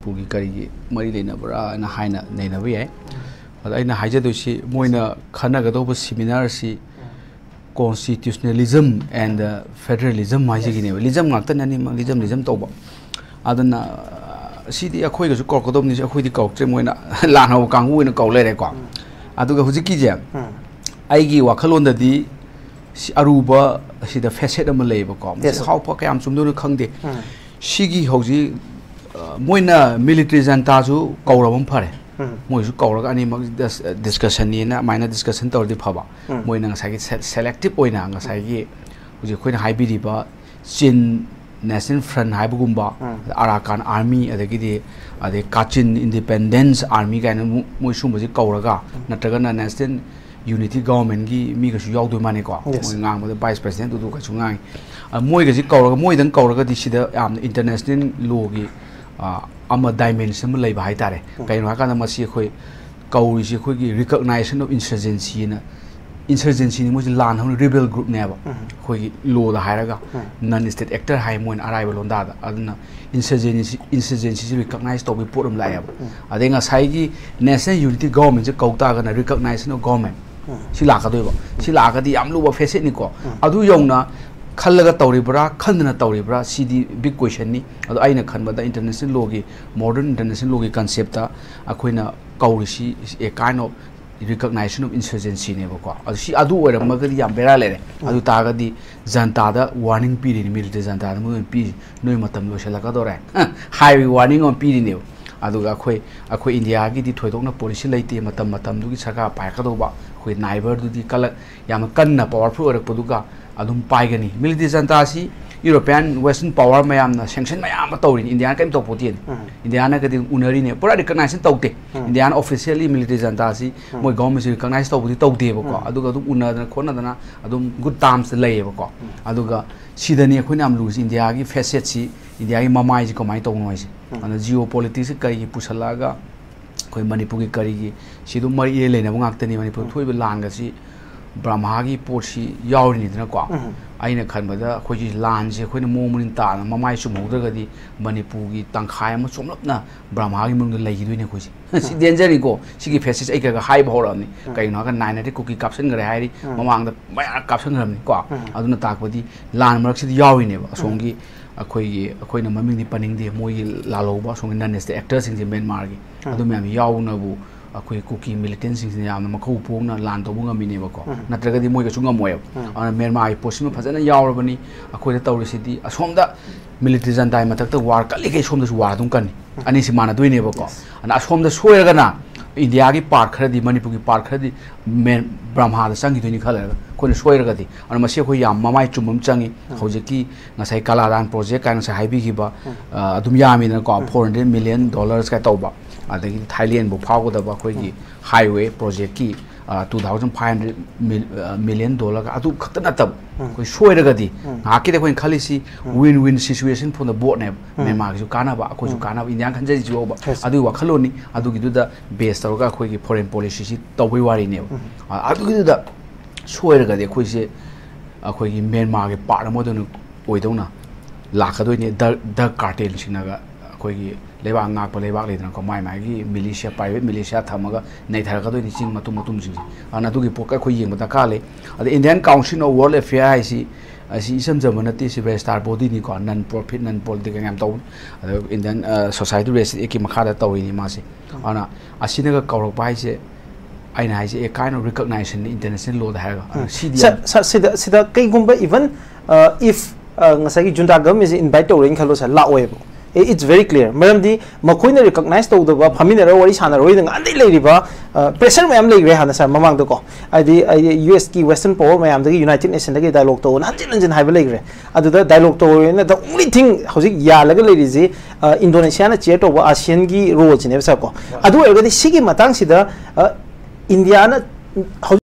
Manipur की करी मरी लेना बड़ा ना हाई ना नहीं ना भी है अदा इना हाइजे तो इसी मोइना खाना का तो बस सेमिनार सी constitutionalism and federalism हाइजे की नहीं लिज्म मार्क्ता नहीं लिज्म तो बा अदना सीधी अखोई का जो कॉल कदम नहीं अखोई दी कॉल मोइना लाना वो कांगू इना कॉल ले रहे को अदुगा हुजी की जे आईगी वाखलों ददी अरुबा सीधा फैसेट अमल ले बको हाउ पा क्या हम सुनदो खंगदे सीगी हुजी मोइना मिलिट्री जनता जो कौरवम फरे मोइजु कौरगा अनि डिस्कशन नि ना माइना डिस्कशन तौर दि फबा मोइना ngसागी सेलेक्टिव ओइना ngसागी हुजि खोइना हाइबिरिबा चिन नेशनल फ्रंट हाइबगुम्बा अराकान आर्मी अदगिदि अदे काचिन इंडिपेंडेंस आर्मी गायना मोइसु मजि कौरगा नत्रगना नेशनल यूनिटी गवर्नमेंट की मी गसु यावदो माने को मोइ ngang मदे वाइस प्रेसिडेंट दु गसु ngang मोइ गसि कौरगा मोइदन कौरगा दिसिदा याम इंटरनेशनल लॉ की अमा डायमेंशन में लेबा हाइतारे कइनो हाकाना मसी खोइ कौरिसि खोइगी रिकॉग्नाइजेशन ऑफ इंसर्जेंसी ना इंसर्जेंसी नि मोजि लान हम रिबेल ग्रुप नेबा खोइगी लॉ दा हायरागा नॉन स्टेट एक्टर हाइ मोइन अराइबल लोंदा दा अदना इंसर्जेंसी रिकॉग्नाइज तो बि पोरम लायब अदेंगा साइगी नेशनल यूनिटी गवर्नमेंट जे कौता गना रिकॉग्नाइजेशन ऑफ गवर्नमेंट सि लाकादोइबा सि लाकादि याम लुबा फेसेट नि को अदु यौना खल्लगा तौरिब्रा खंदना तौरिब्रा सीधी बिग क्वेश्चन नि अदो आइना खनबदा इंटरनेशनल लॉ की मॉडर्न इंटरनेशनल लॉ की कांसेप्ट अखोइना कौरिसि a kind of recognization of insurgency ने बको अदो सी अदु ओरमगदि याम बेरा लेरे अदु तागदि जनतादा वार्निंग पीरि मिलिटरी जनतादा मु पी नोय मतम लोसलका दोरे हाई वार्निंग ऑन पीरि ने अदुगा अखोइ इंडिया की दि थोइदोकना पॉलिसी लेते मतम दुगी सरकार पायकदोबा अखोइ नाइबर दुदी कल याम कन्ना पावरफुल ओरकपदुगा अदुम पाइगनी मिलिटरी जनता सी यूरोपियन वेस्टर्न पावर मैम सेंक्शन मैम तौरी इंडिया कम तौपोती इंडिया कदी उनरी ने पूरा रिकॉग्नाइजेशन तौते इंडिया ऑफिशियली मिलिटरी जनता सी मोय गवर्नमेंट से रिकॉग्नाइज तौबदी तौदेबको अदुगा अदुम उनदना खोनदना अदुम गुड टर्म्स लेयेबको अदुगा सिदनी अखोइना अम लुज इंडिया की फेसेट सी इंडिया की ममाई जी कमाई तौनोइसे अन जियो पॉलिटिक्स करी पुसलागा कोई मणिपुर की करी की सिदु मरी लेना गाक्तनी मणिपुर थोइब लांगसी ब्रह्मा की पोसी यावरिनीदनको अइना खनबदा खोजि लानसे खोइना मोमुनिन ताना ममाई सुमौद्रगदि मणिपुर की तंखाय अमा सोमलपना ब्रह्मा की मुंग लैगिदोइने खोजि सि डेंजर को सिगी फेसेस ऐका हाइ भौरमनि कइनो का 990 कुकी कैप्शन गरे हाइरि ममांगदा मया कैप्शन गरमनि को अदुना ताकबदि लान मरक्सिदि याविनेबा असोंगी अखोइना ममिंगनि पनिंगदि मोइ लालोबा असोंगी ननेस्ट एक्टर सिंग म्यांमार की अदु म्याम यावनबु अखोइ कुकी मिलिटेंट सिंग याम मखौ पोंगना लान तौबु ngamiनेबको नत्रगदि मोइ गसु ngमोय म्यांमार पोस्टम फजन यावरबनि अखोइदा तौरिसिदि असोमदा मिलिटरी जनता मथक्ता वार कलिकै सोमदसु वार दुम कनि अनिसि माना दोइनेबको अन असोमदा सोयरगना इंडिया की पार्ट खरदी मणिपुर की पार्ट खरदी मेन ब्रह्मा चंगी दोइनि खलरगा खोइना सोयरगदि अन मसे खोइ याम ममाइ चुमम चंगी हौजेकी ngasai कलादान प्रोजेक्ट कान ngasai हाइबिगिबा अदुम यामिना को $400 million का तौबा अदगी थाईलैंड बो फावगदबा खोइगी हाईवे प्रोजेक्ट की $2,500 million का अदु खत नतब कोई सोयरगदि हाकी दे खोइन खलिसी win win situation for the both ने म्यांमार जो कानाबा को जो कानाबा इंडिया खंजे जोबा अदु वखलोनी अदु गिदुदा बेस तौरगा खोइगी फॉरेन पॉलिसी सि तौबई वारी ने अदु गिदुदा सोयरगदि खोइसे अखोइगी म्यांमार के पार्ट मोदन ओइदौना लाखदोइने द कार्टेल सिनागा अखोइगी लेबांग नाकप लेबाक लेदना को माइ माइगी मिलिशिया प्राइवेट मिलिशिया थमगा नैथरगदोइनि चिंग मतुम सिंग अना दुगी पोका खो येंग दका ले अद Indian Council of World Affair हाइसी असी इसम जमनति सि रेजिस्ट्रार बॉडी नि को नन प्रॉफिट नन पॉलिटिकल याम तौ इंडियन सोसाइटी रेस एकी मखादा तौइनि मासे अना असिनगा कौरक हाइसे आइना हाइसे a kind of recognization international law दा हागा सिदा कईगुंबा even if ngasai junta government is invite to ring khalo sa la oebo it's very clear maramdi makoina recognize to the family wari sana roi dang andai lei riba pressure mayam lei re hana sa mamang do ko adi US ki western power mayam da United Nations da dialogue to nanjin haiba lei re adu da dialogue to na the only thing hojik ya laga lei ri ji Indonesia na chair to ASEAN ki role ne sa ko adu ergadi sigi matang sida India na